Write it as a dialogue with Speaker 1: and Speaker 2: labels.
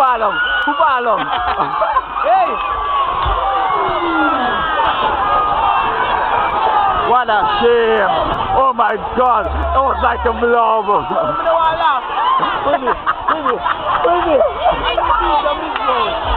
Speaker 1: palong? Who palong? Hey! What a shame! Oh my God! That was like a blob! Pwede!